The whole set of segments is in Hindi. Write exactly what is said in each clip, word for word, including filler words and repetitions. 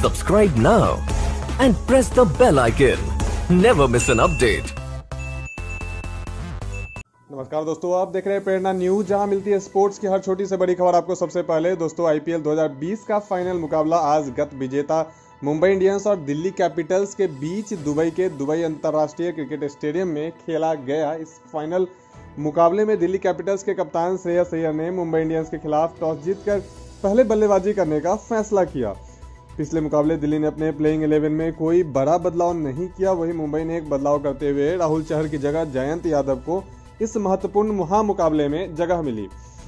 Subscribe now and press the bell icon. Never miss an update. नमस्कार दोस्तों, आप देख रहे हैं प्रेरणा न्यूज, जहां मिलती है स्पोर्ट्स की हर छोटी से बड़ी खबर आपको सबसे पहले। दोस्तों, आईपीएल दो हज़ार बीस का फाइनल मुकाबला आज गत विजेता मुंबई इंडियंस और दिल्ली कैपिटल्स के बीच दुबई के दुबई अंतर्राष्ट्रीय क्रिकेट स्टेडियम में खेला गया। इस फाइनल मुकाबले में दिल्ली कैपिटल्स के कप्तान श्रेयस अय्यर ने मुंबई इंडियंस के खिलाफ टॉस जीतकर पहले बल्लेबाजी करने का फैसला किया। पिछले मुकाबले दिल्ली ने अपने प्लेइंग इलेवन में कोई बड़ा बदलाव नहीं किया, वहीं मुंबई ने एक बदलाव करते हुए राहुल चहर की जगह जयंत यादव को इस महत्वपूर्ण महामुकाबले में जगह मिली।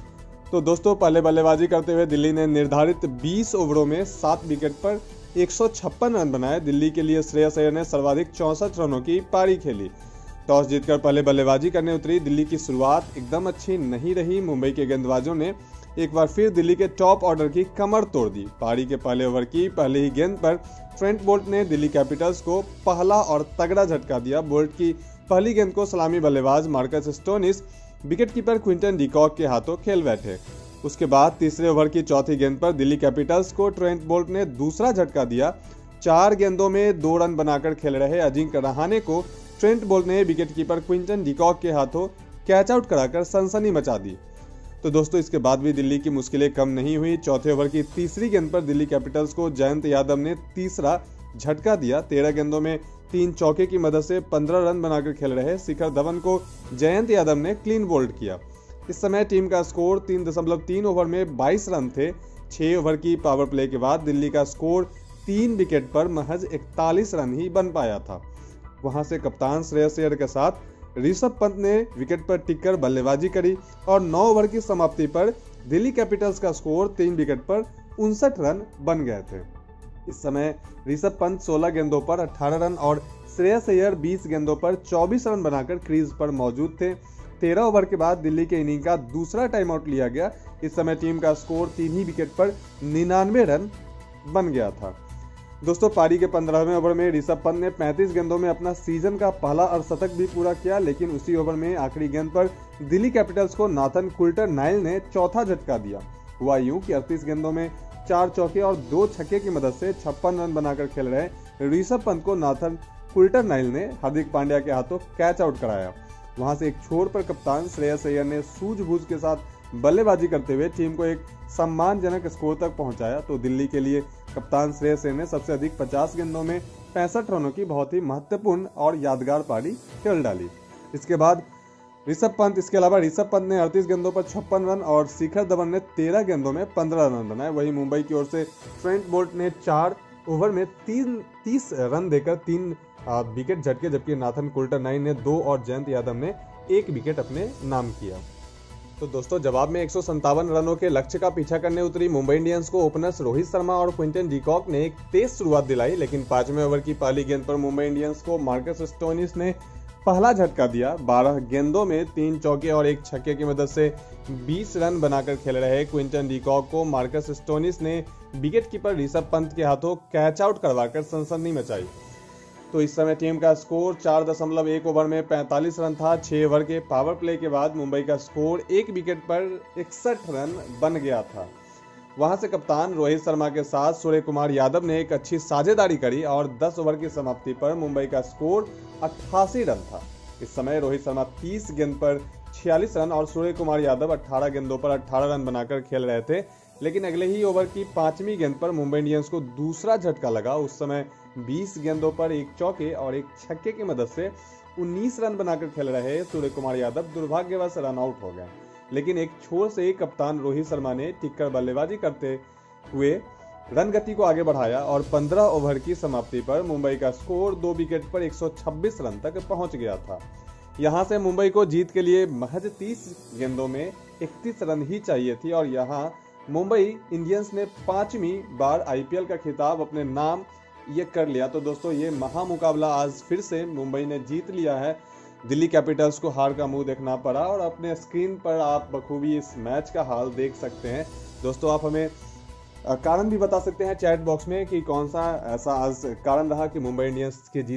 तो दोस्तों, पहले बल्लेबाजी करते हुए दिल्ली ने निर्धारित बीस ओवरों में सात विकेट पर एक सौ छप्पन रन बनाए। दिल्ली के लिए श्रेयस अय्यर ने सर्वाधिक चौंसठ रनों की पारी खेली। टॉस जीतकर पहले बल्लेबाजी करने उतरी दिल्ली की शुरुआत एकदम अच्छी नहीं रही। मुंबई के गेंदबाजों ने एक बार फिर दिल्ली के टॉप ऑर्डर की कमर तोड़ दी। पारी के पहले ओवर की पहले ही गेंद पर ट्रेंट बोल्ट ने दिल्ली कैपिटल्स को पहला और तगड़ा झटका दिया। बोल्ट की पहली गेंद को सलामी बल्लेबाज Marcus Stoinis wicketkeeper Quinton de Kock के हाथों खेल बैठे। उसके बाद तीसरे ओवर की चौथी गेंद पर दिल्ली कैपिटल्स को ट्रेंट बोल्ट ने दूसरा झटका दिया। चार गेंदों में दो रन बनाकर खेल रहे अजिंक्य रहाणे को ट्रेंट बोल्ट ने विकेटकीपर क्विंटन डिकॉक के हाथों कैच आउट कराकर सनसनी मचा दी। तो दोस्तों, इसके बाद भी दिल्ली की मुश्किलें कम नहीं हुई। चौथे ओवर की तीसरी गेंद पर दिल्ली कैपिटल्स को जयंत यादव ने तीसरा झटका दिया। तेरह गेंदों में तीन चौके की मदद से पंद्रह रन बनाकर खेल रहे शिखर धवन को जयंत यादव ने क्लीन बोल्ड किया। इस समय टीम का स्कोर तीन दशमलव तीन ओवर में बाईस रन थे। छह ओवर की पावर प्ले के बाद दिल्ली का स्कोर तीन विकेट पर महज इकतालीस रन ही बन पाया था। वहां से कप्तान श्रेयस अय्यर के साथ ऋषभ पंत ने विकेट पर टिककर बल्लेबाजी करी और नौ ओवर की समाप्ति पर दिल्ली कैपिटल्स का स्कोर तीन विकेट पर उनसठ रन बन गए थे। इस समय ऋषभ पंत सोलह गेंदों पर अठारह रन और श्रेयस अय्यर बीस गेंदों पर चौबीस रन बनाकर क्रीज पर मौजूद थे। तेरह ओवर के बाद दिल्ली के इनिंग का दूसरा टाइम आउट लिया गया। इस समय टीम का स्कोर तीन ही विकेट पर निन्यानवे रन बन गया था। दोस्तों, पारी के पंद्रहवें ओवर में ऋषभ पंत ने पैंतीस गेंदों में अपना सीजन का पहला अर्धशतक भी पूरा किया, लेकिन उसी ओवर में आखिरी गेंद पर दिल्ली कैपिटल्स को नाथन कुल्टर-नाइल ने चौथा झटका दिया। हुआ यूं कि अड़तीस गेंदों में चार चौके और दो छक्के की मदद से छप्पन रन बनाकर खेल रहे ऋषभ पंत को नाथन कुल्टर-नाइल ने हार्दिक पांड्या के हाथों कैच आउट कराया। वहां से एक छोर पर कप्तान श्रेयस अय्यर ने सूझबूझ के साथ बल्लेबाजी करते हुए टीम को एक सम्मानजनक स्कोर तक पहुंचाया। तो दिल्ली के लिए कप्तान श्रेयस अय्यर ने सबसे अधिक पचास गेंदों में पैंसठ रनों की बहुत ही महत्वपूर्ण और यादगार पारी खेल डाली। इसके बाद ऋषभ पंत इसके अलावा ऋषभ पंत ने अड़तीस गेंदों पर छप्पन रन और शिखर धवन ने तेरह गेंदों में पंद्रह रन बनाए। वहीं मुंबई की ओर से ट्रेंट बोल्ट ने चार ओवर में तीन तीस रन देकर तीन विकेट झटके, जबकि नाथन कुल्टर-नाइल ने दो और जयंत यादव ने एक विकेट अपने नाम किया। तो दोस्तों, जवाब में एक सौ संतावन रनों के लक्ष्य का पीछा करने उतरी मुंबई इंडियंस को ओपनर्स रोहित शर्मा और क्विंटन डिकॉक ने एक तेज शुरुआत दिलाई, लेकिन पांचवें ओवर की पहली गेंद पर मुंबई इंडियंस को मार्कस स्टोनिस ने पहला झटका दिया। बारह गेंदों में तीन चौके और एक छक्के की मदद से बीस रन बनाकर खेल रहे क्विंटन डिकॉक को मार्कस स्टोनिस ने विकेटकीपर ऋषभ पंत के हाथों कैच आउट करवाकर सनसनी मचाई। तो इस समय टीम का स्कोर चार दशमलव एक ओवर में पैंतालीस रन था। छह ओवर के पावर प्ले के बाद मुंबई का स्कोर एक विकेट पर इकसठ रन बन गया था। वहां से कप्तान रोहित शर्मा के साथ सूर्य कुमार यादव ने एक अच्छी साझेदारी करी और दस ओवर की समाप्ति पर मुंबई का स्कोर अट्ठासी रन था। इस समय रोहित शर्मा तीस गेंद पर छियालीस रन और सूर्य कुमार यादव अठारह गेंदों पर अठारह रन बनाकर खेल रहे थे, लेकिन अगले ही ओवर की पांचवी गेंद पर मुंबई इंडियंस को दूसरा झटका लगा। उस समय बीस गेंदों पर एक चौके और एक छक्के की मदद से उन्नीस रन बनाकर खेल रहे सूर्य कुमार यादव दुर्भाग्यवश रन आउट हो गए, लेकिन एक छोर से कप्तान रोहित शर्मा ने टिककर बल्लेबाजी करते हुए रन गति को आगे बढ़ाया और पंद्रह ओवर की समाप्ति पर मुंबई का स्कोर दो विकेट पर एक सौ छब्बीस रन तक पहुंच गया था। यहां से मुंबई को जीत के लिए महज तीस गेंदों में इकतीस रन ही चाहिए थी और यहां मुंबई इंडियंस ने पांचवी बार आईपीएल का खिताब अपने नाम ये कर लिया। तो दोस्तों, ये महामुकाबला आज फिर से मुंबई ने जीत लिया है। दिल्ली कैपिटल्स को हार का मुंह देखना पड़ा और अपने स्क्रीन पर आप बखूबी इस मैच का हाल देख सकते हैं। दोस्तों, आप हमें कारण भी बता सकते हैं चैट बॉक्स में कि कौन सा ऐसा आज कारण रहा कि मुंबई इंडियंस की जीत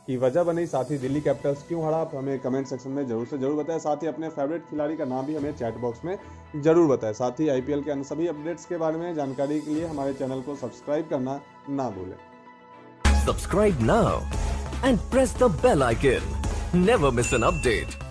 की वजह बनी। साथ ही दिल्ली कैपिटल्स क्यों हारा, आप हमें कमेंट सेक्शन में जरूर से जरूर बताएं। साथ ही अपने फेवरेट खिलाड़ी का नाम भी हमें चैट बॉक्स में जरूर बताएं। साथ ही आईपीएल के अन्य सभी अपडेट्स के बारे में जानकारी के लिए हमारे चैनल को सब्सक्राइब करना ना भूलें। Subscribe now and press the bell icon. Never miss an update.